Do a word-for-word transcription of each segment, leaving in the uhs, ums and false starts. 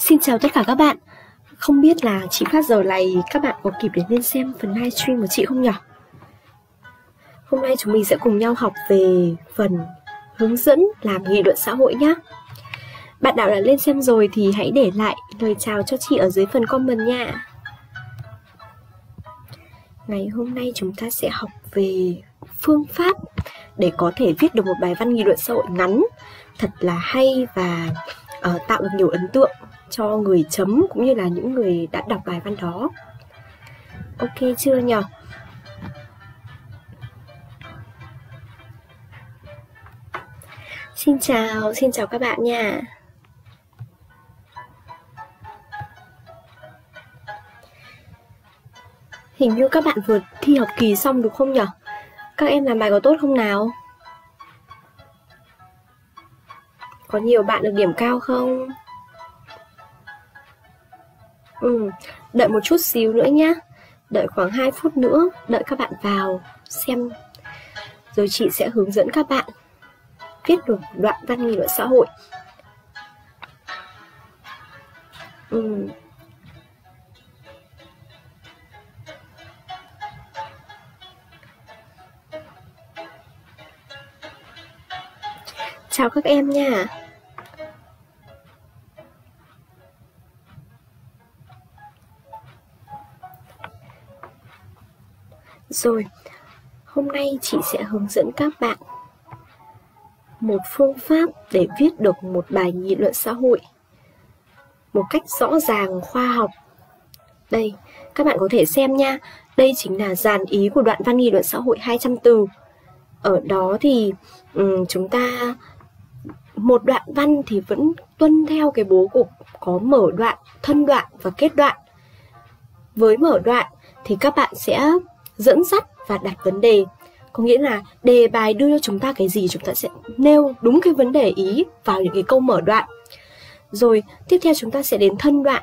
Xin chào tất cả các bạn. Không biết là chị phát giờ này các bạn có kịp để lên xem phần livestream của chị không nhỉ? Hôm nay chúng mình sẽ cùng nhau học về phần hướng dẫn làm nghị luận xã hội nhé. Bạn nào đã lên xem rồi thì hãy để lại lời chào cho chị ở dưới phần comment nha. Ngày hôm nay chúng ta sẽ học về phương pháp để có thể viết được một bài văn nghị luận xã hội ngắn thật là hay và uh, tạo được nhiều ấn tượng cho người chấm cũng như là những người đã đọc bài văn đó. Ok chưa nhỉ? Xin chào, xin chào các bạn nha. Hình như các bạn vừa thi học kỳ xong đúng không nhỉ? Các em làm bài có tốt không nào? Có nhiều bạn được điểm cao không? Ừ, đợi một chút xíu nữa nhá. Đợi khoảng hai phút nữa, đợi các bạn vào xem. Rồi chị sẽ hướng dẫn các bạn viết được đoạn văn nghị luận xã hội. Ừ. Chào các em nha. Rồi, hôm nay chị sẽ hướng dẫn các bạn một phương pháp để viết được một bài nghị luận xã hội một cách rõ ràng, khoa học. Đây, các bạn có thể xem nha. Đây chính là dàn ý của đoạn văn nghị luận xã hội hai trăm từ. Ở đó thì um, chúng ta một đoạn văn thì vẫn tuân theo cái bố cục có mở đoạn, thân đoạn và kết đoạn. Với mở đoạn thì các bạn sẽ dẫn dắt và đặt vấn đề. Có nghĩa là đề bài đưa cho chúng ta cái gì, chúng ta sẽ nêu đúng cái vấn đề ý vào những cái câu mở đoạn. Rồi tiếp theo chúng ta sẽ đến thân đoạn.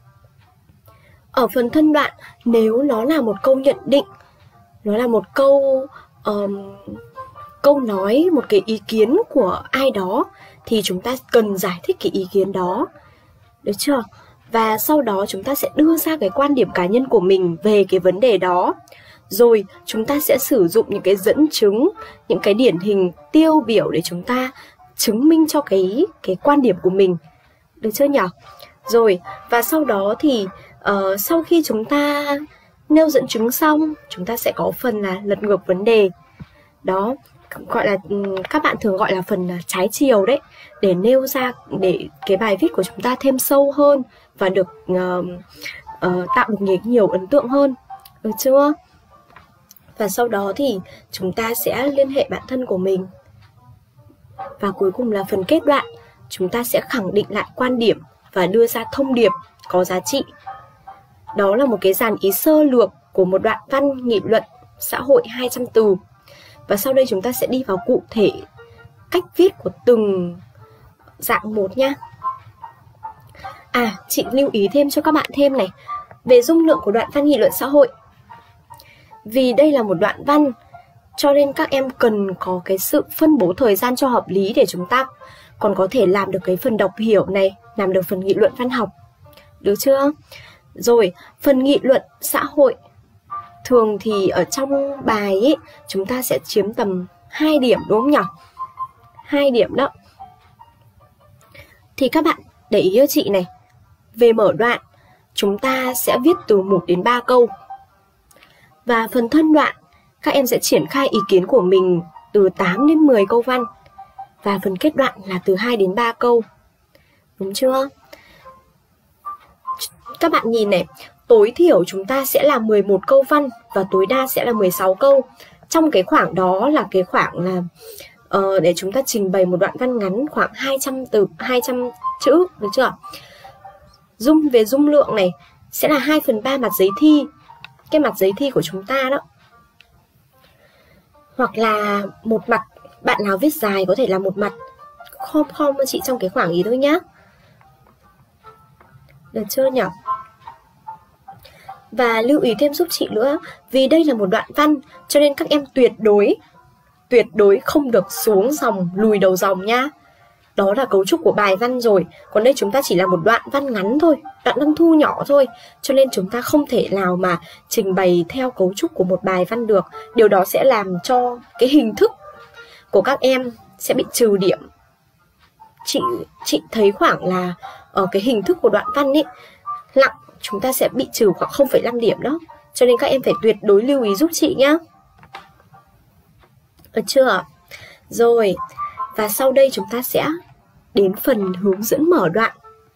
Ở phần thân đoạn, nếu nó là một câu nhận định, nó là một câu um, câu nói, một cái ý kiến của ai đó, thì chúng ta cần giải thích cái ý kiến đó. Được chưa? Và sau đó chúng ta sẽ đưa ra cái quan điểm cá nhân của mình về cái vấn đề đó. Rồi chúng ta sẽ sử dụng những cái dẫn chứng, những cái điển hình tiêu biểu để chúng ta chứng minh cho cái, cái quan điểm của mình. Được chưa nhỉ? Rồi, và sau đó thì uh, sau khi chúng ta nêu dẫn chứng xong, chúng ta sẽ có phần là lật ngược vấn đề. Đó, gọi là các bạn thường gọi là phần trái chiều đấy, để nêu ra để cái bài viết của chúng ta thêm sâu hơn và được uh, uh, tạo được nhiều, nhiều ấn tượng hơn. Được chưa? Và sau đó thì chúng ta sẽ liên hệ bản thân của mình. Và cuối cùng là phần kết đoạn, chúng ta sẽ khẳng định lại quan điểm và đưa ra thông điệp có giá trị. Đó là một cái dàn ý sơ lược của một đoạn văn nghị luận xã hội hai trăm từ. Và sau đây chúng ta sẽ đi vào cụ thể cách viết của từng dạng một nha. À, chị lưu ý thêm cho các bạn thêm này, về dung lượng của đoạn văn nghị luận xã hội. Vì đây là một đoạn văn, cho nên các em cần có cái sự phân bố thời gian cho hợp lý để chúng ta còn có thể làm được cái phần đọc hiểu này, làm được phần nghị luận văn học. Được chưa? Rồi, phần nghị luận xã hội thường thì ở trong bài ấy, chúng ta sẽ chiếm tầm hai điểm đúng không nhỉ? hai điểm đó. Thì các bạn để ý cho chị này, về mở đoạn, chúng ta sẽ viết từ một đến ba câu. Và phần thân đoạn, các em sẽ triển khai ý kiến của mình từ tám đến mười câu văn. Và phần kết đoạn là từ hai đến ba câu. Đúng chưa? Các bạn nhìn này, tối thiểu chúng ta sẽ là mười một câu văn và tối đa sẽ là mười sáu câu. Trong cái khoảng đó là cái khoảng là uh, để chúng ta trình bày một đoạn văn ngắn khoảng hai trăm từ, hai trăm chữ, được chưa? Dung về dung lượng này sẽ là hai phần ba mặt giấy thi. Cái mặt giấy thi của chúng ta đó. Hoặc là một mặt, bạn nào viết dài có thể là một mặt. Khom khom cho chị trong cái khoảng ý thôi nhá. Được chưa nhỉ? Và lưu ý thêm giúp chị nữa, vì đây là một đoạn văn cho nên các em tuyệt đối Tuyệt đối không được xuống dòng, lùi đầu dòng nhá. đó là cấu trúc của bài văn rồi. Còn đây chúng ta chỉ là một đoạn văn ngắn thôi, đoạn văn thu nhỏ thôi, cho nên chúng ta không thể nào mà trình bày theo cấu trúc của một bài văn được. Điều đó sẽ làm cho cái hình thức của các em sẽ bị trừ điểm. Chị, chị thấy khoảng là ở cái hình thức của đoạn văn ấy, lặng chúng ta sẽ bị trừ khoảng không phẩy năm điểm đó. Cho nên các em phải tuyệt đối lưu ý giúp chị nhá. Được chưa? Rồi, và sau đây chúng ta sẽ đến phần hướng dẫn mở đoạn.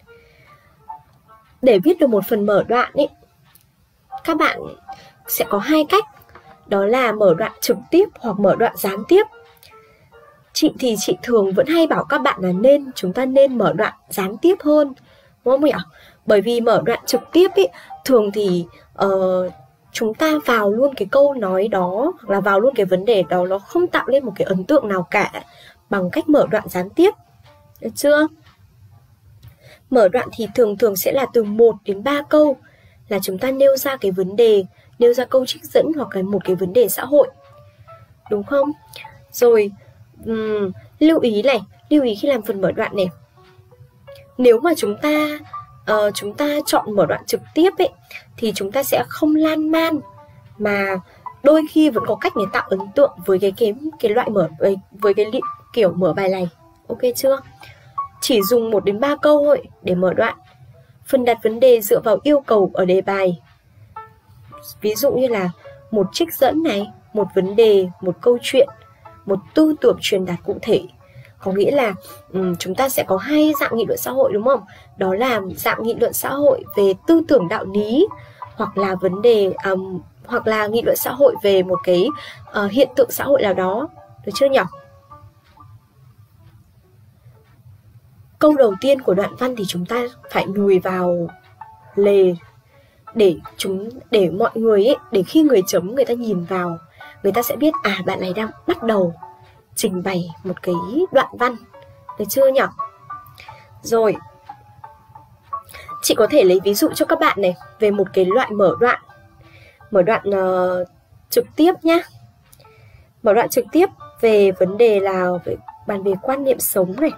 Để viết được một phần mở đoạn ấy, các bạn sẽ có hai cách. Đó là mở đoạn trực tiếp hoặc mở đoạn gián tiếp. Chị thì chị thường vẫn hay bảo các bạn là nên chúng ta nên mở đoạn gián tiếp hơn, đúng không nhỉ? Bởi vì mở đoạn trực tiếp ấy, thường thì uh, chúng ta vào luôn cái câu nói đó, hoặc là vào luôn cái vấn đề đó, nó không tạo lên một cái ấn tượng nào cả bằng cách mở đoạn gián tiếp. Được chưa? Mở đoạn thì thường thường sẽ là từ một đến ba câu, là chúng ta nêu ra cái vấn đề, nêu ra câu trích dẫn hoặc là một cái vấn đề xã hội, đúng không? Rồi, um, lưu ý này, lưu ý khi làm phần mở đoạn này. Nếu mà chúng ta uh, chúng ta chọn mở đoạn trực tiếp ấy, thì chúng ta sẽ không lan man, mà đôi khi vẫn có cách để tạo ấn tượng với cái cái, cái loại mở với, với cái kiểu mở bài này. Ok chưa? Chỉ dùng một đến ba câu thôi để mở đoạn. Phần đặt vấn đề dựa vào yêu cầu ở đề bài. Ví dụ như là một trích dẫn này, một vấn đề, một câu chuyện, một tư tưởng truyền đạt cụ thể. Có nghĩa là um, chúng ta sẽ có hai dạng nghị luận xã hội, đúng không? Đó là dạng nghị luận xã hội về tư tưởng đạo lý, hoặc là vấn đề um, hoặc là nghị luận xã hội về một cái uh, hiện tượng xã hội nào đó. Được chưa nhỉ? Câu đầu tiên của đoạn văn thì chúng ta phải lùi vào lề để chúng để mọi người ấy, để khi người chấm người ta nhìn vào, người ta sẽ biết à, bạn này đang bắt đầu trình bày một cái đoạn văn. Được chưa nhỉ? Rồi, chị có thể lấy ví dụ cho các bạn này về một cái loại mở đoạn. Mở đoạn uh, trực tiếp nhá. Mở đoạn trực tiếp về vấn đề là về, bàn về quan niệm sống này.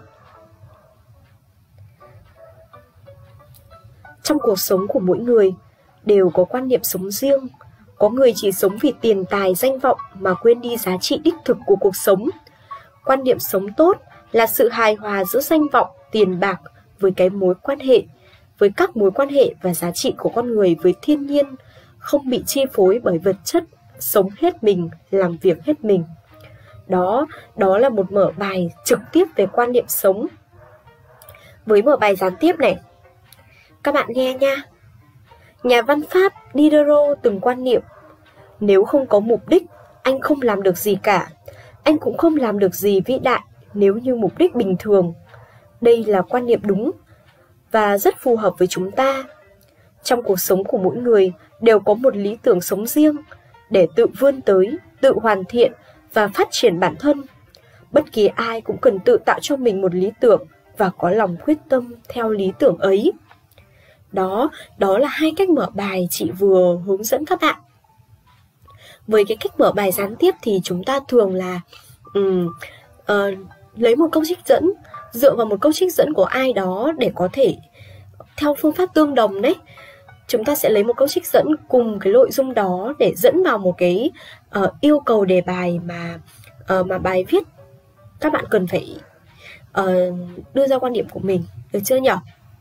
Trong cuộc sống của mỗi người đều có quan niệm sống riêng. Có người chỉ sống vì tiền tài danh vọng mà quên đi giá trị đích thực của cuộc sống. Quan niệm sống tốt là sự hài hòa giữa danh vọng, tiền bạc với cái mối quan hệ, với các mối quan hệ và giá trị của con người với thiên nhiên, không bị chi phối bởi vật chất, sống hết mình, làm việc hết mình. Đó, đó là một mở bài trực tiếp về quan niệm sống. Với mở bài gián tiếp này, các bạn nghe nha. Nhà văn Pháp Diderot từng quan niệm, nếu không có mục đích, anh không làm được gì cả. Anh cũng không làm được gì vĩ đại nếu như mục đích bình thường. Đây là quan niệm đúng và rất phù hợp với chúng ta. Trong cuộc sống của mỗi người đều có một lý tưởng sống riêng để tự vươn tới, tự hoàn thiện và phát triển bản thân. Bất kỳ ai cũng cần tự tạo cho mình một lý tưởng và có lòng quyết tâm theo lý tưởng ấy. Đó, đó là hai cách mở bài chị vừa hướng dẫn các bạn. Với cái cách mở bài gián tiếp thì chúng ta thường là um, uh, lấy một câu trích dẫn, dựa vào một câu trích dẫn của ai đó để có thể theo phương pháp tương đồng đấy. Chúng ta sẽ lấy một câu trích dẫn cùng cái nội dung đó để dẫn vào một cái uh, yêu cầu đề bài mà uh, mà bài viết các bạn cần phải uh, đưa ra quan điểm của mình. Được chưa nhỉ?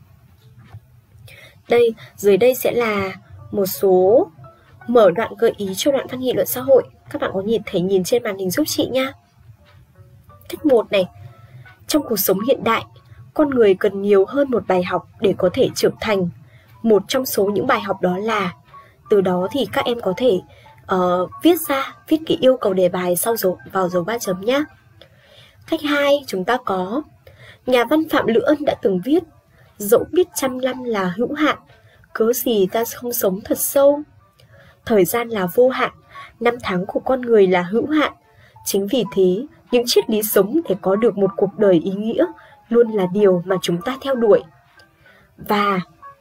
Đây, dưới đây sẽ là một số mở đoạn gợi ý cho đoạn văn nghị luận xã hội. Các bạn có nhìn thể nhìn trên màn hình giúp chị nha. Cách một này. Trong cuộc sống hiện đại, con người cần nhiều hơn một bài học để có thể trưởng thành. Một trong số những bài học đó là, từ đó thì các em có thể uh, viết ra, viết cái yêu cầu đề bài sau dấu, vào dấu ba chấm nhé. Cách hai, chúng ta có nhà văn Phạm Lữ Ân đã từng viết, dẫu biết trăm năm là hữu hạn, cớ gì ta không sống thật sâu. Thời gian là vô hạn, năm tháng của con người là hữu hạn. Chính vì thế, những triết lý sống để có được một cuộc đời ý nghĩa luôn là điều mà chúng ta theo đuổi. Và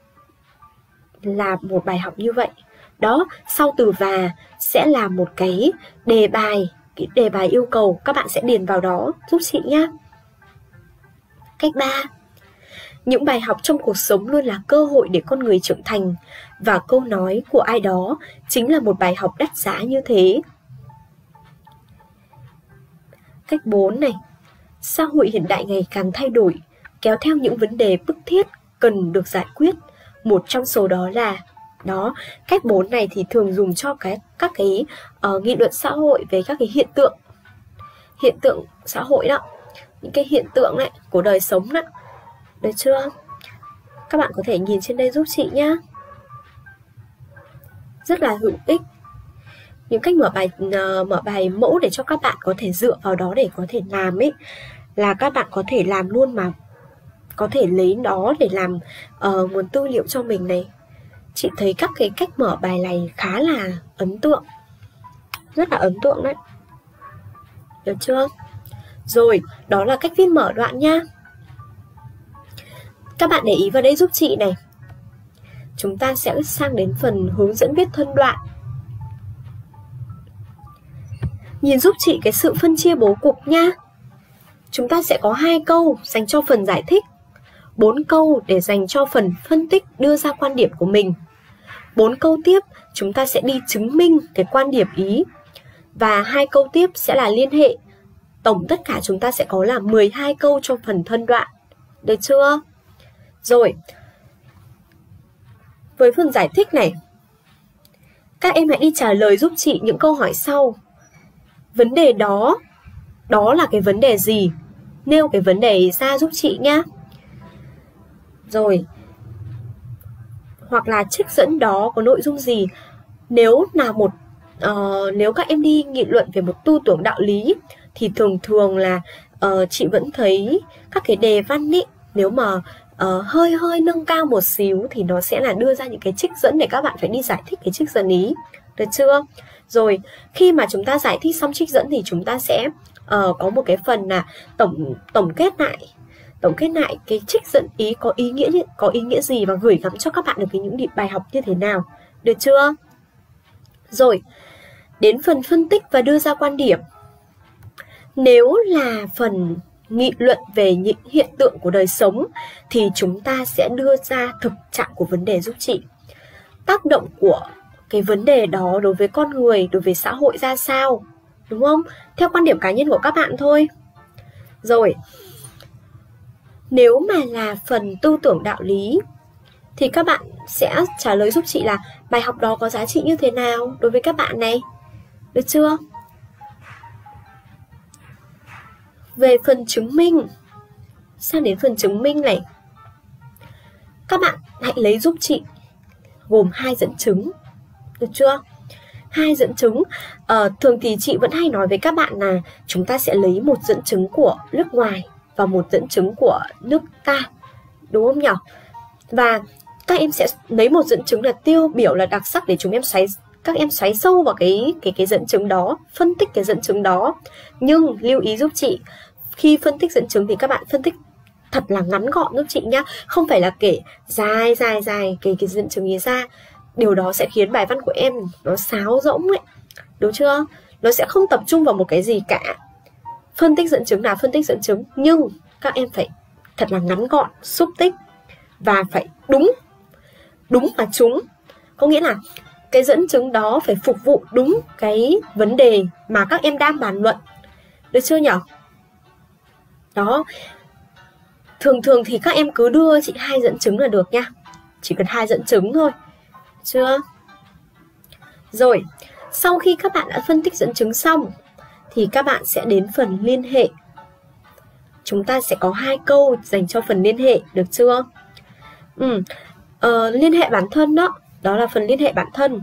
là một bài học như vậy. Đó, sau từ và sẽ là một cái đề bài, cái đề bài yêu cầu, các bạn sẽ điền vào đó giúp chị nhé. Cách cách ba. Những bài học trong cuộc sống luôn là cơ hội để con người trưởng thành, và câu nói của ai đó chính là một bài học đắt giá như thế. Cách bốn này. Xã hội hiện đại ngày càng thay đổi, kéo theo những vấn đề bức thiết cần được giải quyết. Một trong số đó là đó, cách bốn này thì thường dùng cho cái các cái uh, nghị luận xã hội về các cái hiện tượng hiện tượng xã hội đó, những cái hiện tượng này của đời sống đó. Được chưa? Các bạn có thể nhìn trên đây giúp chị nhá. Rất là hữu ích. Những cách mở bài uh, mở bài mẫu để cho các bạn có thể dựa vào đó để có thể làm ấy, là các bạn có thể làm luôn mà có thể lấy đó để làm uh, nguồn tư liệu cho mình này. Chị thấy các cái cách mở bài này khá là ấn tượng, rất là ấn tượng đấy. Được chưa? Rồi, đó là cách viết mở đoạn nha. Các bạn để ý vào đây giúp chị này. Chúng ta sẽ sang đến phần hướng dẫn viết thân đoạn. Nhìn giúp chị cái sự phân chia bố cục nha. Chúng ta sẽ có hai câu dành cho phần giải thích, bốn câu để dành cho phần phân tích đưa ra quan điểm của mình. Bốn câu tiếp chúng ta sẽ đi chứng minh cái quan điểm ý, và hai câu tiếp sẽ là liên hệ. Tổng tất cả chúng ta sẽ có là mười hai câu trong phần thân đoạn. Được chưa? Rồi, với phần giải thích này, các em hãy đi trả lời giúp chị những câu hỏi sau. Vấn đề đó, đó là cái vấn đề gì? Nêu cái vấn đề ra giúp chị nhá. Rồi, hoặc là trích dẫn đó có nội dung gì? Nếu là một uh, nếu các em đi nghị luận về một tư tưởng đạo lý thì thường thường là uh, chị vẫn thấy các cái đề văn ý, nếu mà uh, hơi hơi nâng cao một xíu thì nó sẽ là đưa ra những cái trích dẫn để các bạn phải đi giải thích cái trích dẫn ý. Được chưa? Rồi, khi mà chúng ta giải thích xong trích dẫn thì chúng ta sẽ uh, có một cái phần là tổng tổng kết lại. Tổng kết lại cái trích dẫn ý có ý nghĩa có ý nghĩa gì và gửi gắm cho các bạn được cái những bài học như thế nào. Được chưa? Rồi, đến phần phân tích và đưa ra quan điểm. Nếu là phần nghị luận về những hiện tượng của đời sống thì chúng ta sẽ đưa ra thực trạng của vấn đề giúp chị. Tác động của cái vấn đề đó đối với con người, đối với xã hội ra sao, đúng không? Theo quan điểm cá nhân của các bạn thôi. Rồi, nếu mà là phần tư tưởng đạo lý thì các bạn sẽ trả lời giúp chị là bài học đó có giá trị như thế nào đối với các bạn này. Được chưa? Về phần chứng minh, sang đến phần chứng minh này, các bạn hãy lấy giúp chị gồm hai dẫn chứng. Được chưa? Hai dẫn chứng. ờ, Thường thì chị vẫn hay nói với các bạn là chúng ta sẽ lấy một dẫn chứng của nước ngoài và một dẫn chứng của nước ta, đúng không nhỉ? Và các em sẽ lấy một dẫn chứng là tiêu biểu, là đặc sắc để chúng em xoáy các em xoáy sâu vào cái cái cái dẫn chứng đó, phân tích cái dẫn chứng đó. Nhưng lưu ý giúp chị, khi phân tích dẫn chứng thì các bạn phân tích thật là ngắn gọn giúp chị nhá, không phải là kể dài dài dài cái cái dẫn chứng ấy ra. Điều đó sẽ khiến bài văn của em nó sáo rỗng ấy, đúng chưa? Nó sẽ không tập trung vào một cái gì cả. Phân tích dẫn chứng là phân tích dẫn chứng, nhưng các em phải thật là ngắn gọn, xúc tích và phải đúng, đúng và trúng. Có nghĩa là cái dẫn chứng đó phải phục vụ đúng cái vấn đề mà các em đang bàn luận. Được chưa nhỉ? Đó. Thường thường thì các em cứ đưa chị hai dẫn chứng là được nha. Chỉ cần hai dẫn chứng thôi. Chưa? Rồi, sau khi các bạn đã phân tích dẫn chứng xong thì các bạn sẽ đến phần liên hệ. Chúng ta sẽ có hai câu dành cho phần liên hệ, được chưa? Ừ, ờ, liên hệ bản thân đó, đó là phần liên hệ bản thân.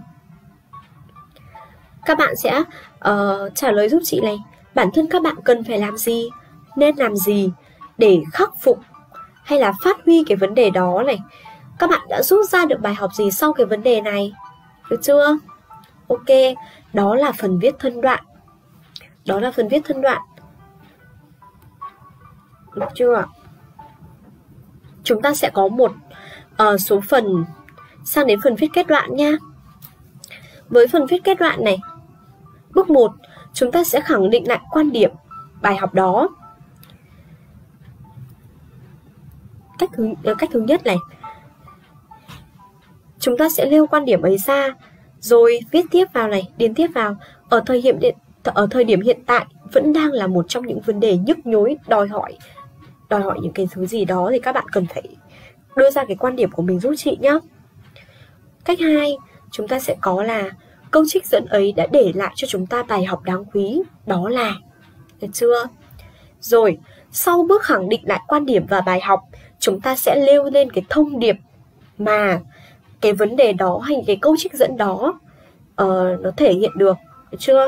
Các bạn sẽ uh, trả lời giúp chị này, bản thân các bạn cần phải làm gì, nên làm gì để khắc phục hay là phát huy cái vấn đề đó này. Các bạn đã rút ra được bài học gì sau cái vấn đề này, được chưa? Ok, đó là phần viết thân đoạn. Đó là phần viết thân đoạn. Được chưa? Chúng ta sẽ có một uh, số phần sang đến phần viết kết đoạn nha. Với phần viết kết đoạn này, bước một, chúng ta sẽ khẳng định lại quan điểm bài học đó. cách thứ, cách thứ nhất này, chúng ta sẽ nêu quan điểm ấy ra, rồi viết tiếp vào này, điền tiếp vào. Ở thời điểm điện, ở thời điểm hiện tại vẫn đang là một trong những vấn đề nhức nhối, đòi hỏi đòi hỏi những cái thứ gì đó thì các bạn cần phải đưa ra cái quan điểm của mình giúp chị nhé. Cách hai, chúng ta sẽ có là câu trích dẫn ấy đã để lại cho chúng ta bài học đáng quý, đó là, được chưa? Rồi, sau bước khẳng định lại quan điểm và bài học, chúng ta sẽ nêu lên cái thông điệp mà cái vấn đề đó hay cái câu trích dẫn đó uh, nó thể hiện được, được chưa?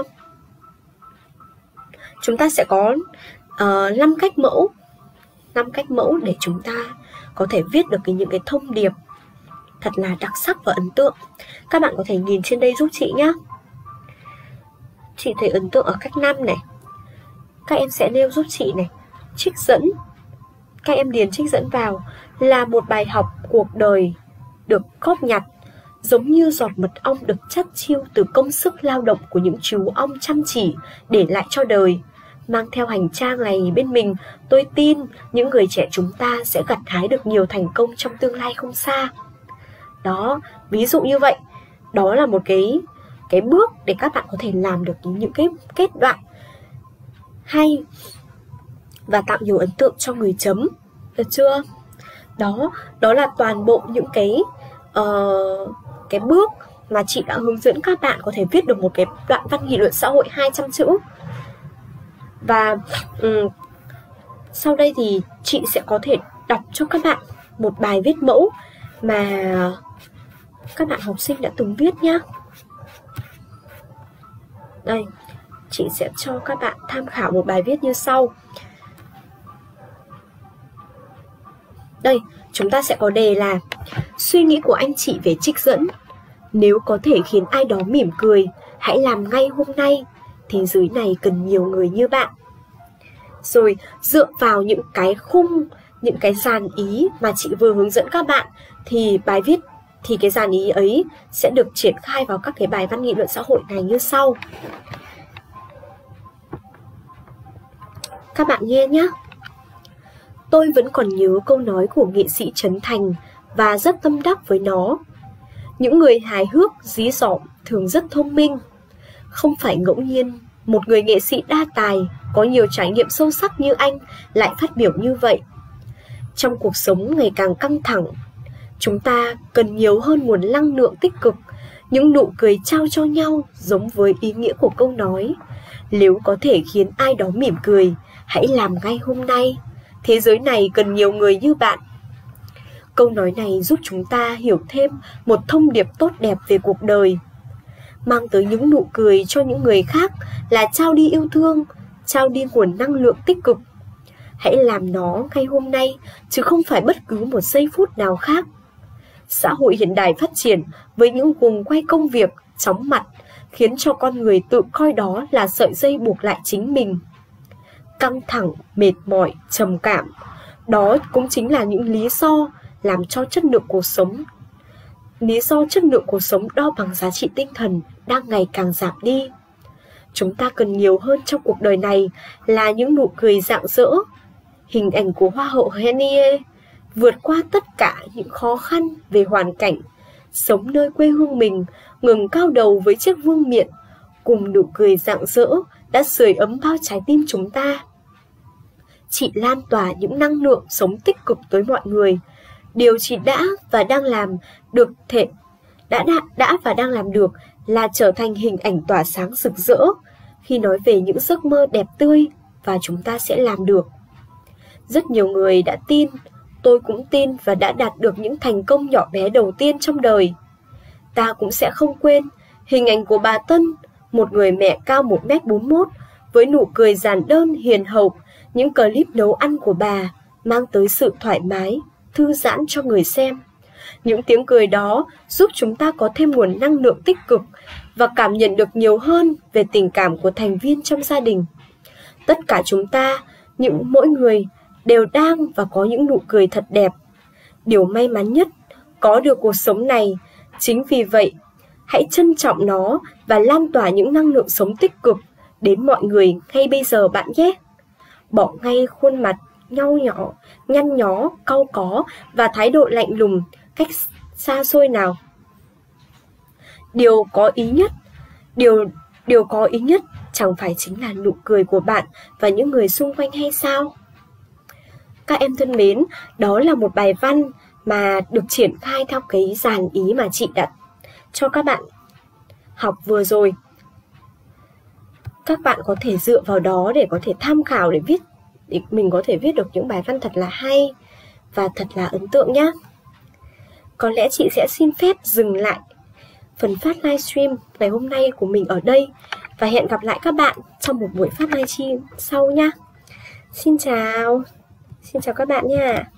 Chúng ta sẽ có uh, năm cách mẫu, năm cách mẫu để chúng ta có thể viết được cái, những cái thông điệp thật là đặc sắc và ấn tượng. Các bạn có thể nhìn trên đây giúp chị nhé. Chị thấy ấn tượng ở cách năm này. Các em sẽ nêu giúp chị này, trích dẫn. Các em điền trích dẫn vào là một bài học cuộc đời được góp nhặt, giống như giọt mật ong được chắt chiu từ công sức lao động của những chú ong chăm chỉ để lại cho đời. Mang theo hành trang này bên mình, tôi tin những người trẻ chúng ta sẽ gặt hái được nhiều thành công trong tương lai không xa. Đó, ví dụ như vậy, đó là một cái, cái bước để các bạn có thể làm được những cái kết đoạn hay và tạo nhiều ấn tượng cho người chấm, được chưa? Đó, đó là toàn bộ những cái uh, cái bước mà chị đã hướng dẫn các bạn có thể viết được một cái đoạn văn nghị luận xã hội hai trăm chữ. Và um, sau đây thì chị sẽ có thể đọc cho các bạn một bài viết mẫu mà các bạn học sinh đã từng viết nhé. Đây, chị sẽ cho các bạn tham khảo một bài viết như sau. Đây, chúng ta sẽ có đề là suy nghĩ của anh chị về trích dẫn. Nếu có thể khiến ai đó mỉm cười, hãy làm ngay hôm nay. Thế giới này cần nhiều người như bạn. Rồi dựa vào những cái khung, những cái dàn ý mà chị vừa hướng dẫn các bạn, thì bài viết, thì cái dàn ý ấy sẽ được triển khai vào các cái bài văn nghị luận xã hội này như sau. Các bạn nghe nhé. Tôi vẫn còn nhớ câu nói của nghệ sĩ Trấn Thành và rất tâm đắc với nó. Những người hài hước, dí dỏm thường rất thông minh. Không phải ngẫu nhiên, một người nghệ sĩ đa tài, có nhiều trải nghiệm sâu sắc như anh lại phát biểu như vậy. Trong cuộc sống ngày càng căng thẳng, chúng ta cần nhiều hơn nguồn năng lượng tích cực, những nụ cười trao cho nhau giống với ý nghĩa của câu nói. Nếu có thể khiến ai đó mỉm cười, hãy làm ngay hôm nay. Thế giới này cần nhiều người như bạn. Câu nói này giúp chúng ta hiểu thêm một thông điệp tốt đẹp về cuộc đời. Mang tới những nụ cười cho những người khác là trao đi yêu thương, trao đi nguồn năng lượng tích cực. Hãy làm nó ngay hôm nay, chứ không phải bất cứ một giây phút nào khác. Xã hội hiện đại phát triển với những guồng quay công việc, chóng mặt, khiến cho con người tự coi đó là sợi dây buộc lại chính mình. Căng thẳng, mệt mỏi, trầm cảm, đó cũng chính là những lý do làm cho chất lượng cuộc sống Lý do chất lượng cuộc sống đo bằng giá trị tinh thần đang ngày càng giảm đi. Chúng ta cần nhiều hơn trong cuộc đời này là những nụ cười rạng rỡ. Hình ảnh của Hoa hậu Henie vượt qua tất cả những khó khăn về hoàn cảnh, sống nơi quê hương mình, ngẩng cao đầu với chiếc vương miện, cùng nụ cười rạng rỡ đã sưởi ấm bao trái tim chúng ta. Chị lan tỏa những năng lượng sống tích cực tới mọi người. Điều chị đã và đang làm được thể đã, đã đã và đang làm được là trở thành hình ảnh tỏa sáng rực rỡ khi nói về những giấc mơ đẹp tươi, và chúng ta sẽ làm được. Rất nhiều người đã tin, tôi cũng tin và đã đạt được những thành công nhỏ bé đầu tiên trong đời. Ta cũng sẽ không quên hình ảnh của bà Tân, một người mẹ cao một mét bốn mươi mốt với nụ cười giản đơn hiền hậu. Những clip nấu ăn của bà mang tới sự thoải mái, thư giãn cho người xem. Những tiếng cười đó giúp chúng ta có thêm nguồn năng lượng tích cực và cảm nhận được nhiều hơn về tình cảm của thành viên trong gia đình. Tất cả chúng ta, những mỗi người đều đang và có những nụ cười thật đẹp. Điều may mắn nhất có được cuộc sống này. Chính vì vậy, hãy trân trọng nó và lan tỏa những năng lượng sống tích cực đến mọi người ngay bây giờ bạn nhé. Bỏ ngay khuôn mặt nhau nhỏ, nhăn nhó, cau có và thái độ lạnh lùng cách xa xôi nào? Điều có ý nhất, điều điều có ý nhất chẳng phải chính là nụ cười của bạn và những người xung quanh hay sao? Các em thân mến, đó là một bài văn mà được triển khai theo cái dàn ý mà chị đã cho các bạn học vừa rồi. Các bạn có thể dựa vào đó để có thể tham khảo để viết, để mình có thể viết được những bài văn thật là hay và thật là ấn tượng nhé. Có lẽ chị sẽ xin phép dừng lại phần phát livestream ngày hôm nay của mình ở đây và hẹn gặp lại các bạn trong một buổi phát livestream sau nha. Xin chào, xin chào các bạn nha.